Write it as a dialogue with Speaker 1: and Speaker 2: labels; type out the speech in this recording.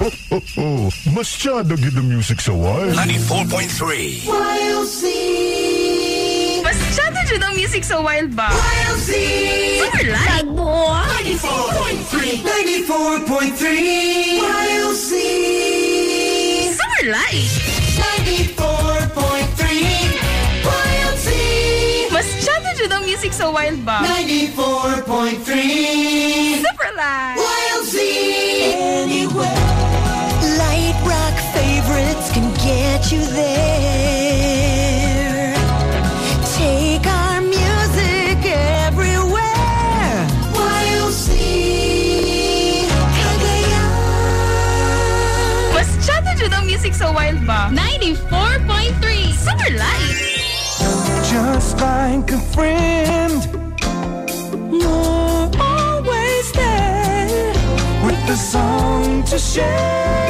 Speaker 1: Masyado gyud ang music sa Wild.
Speaker 2: 94.3
Speaker 3: Wild Zee.
Speaker 4: Masyado dyan ang music sa Wild ba?
Speaker 3: Wild Zee.
Speaker 4: Summer light.
Speaker 3: Magbuot. 94.3 Wild Zee.
Speaker 4: Summer light.
Speaker 3: 94.3 Wild Zee.
Speaker 4: Masyado dyan ang music sa Wild ba?
Speaker 3: 94.3
Speaker 4: Super light.
Speaker 3: Wild Zee. Anywhere.
Speaker 5: Light rock favorites can get you there. Take our music everywhere.
Speaker 3: Wild Zee Cagayan.
Speaker 4: Masyado dyan ang music sa Wild ba? 94.3 Summer light.
Speaker 6: Just like a friend, you're always there with the song to share.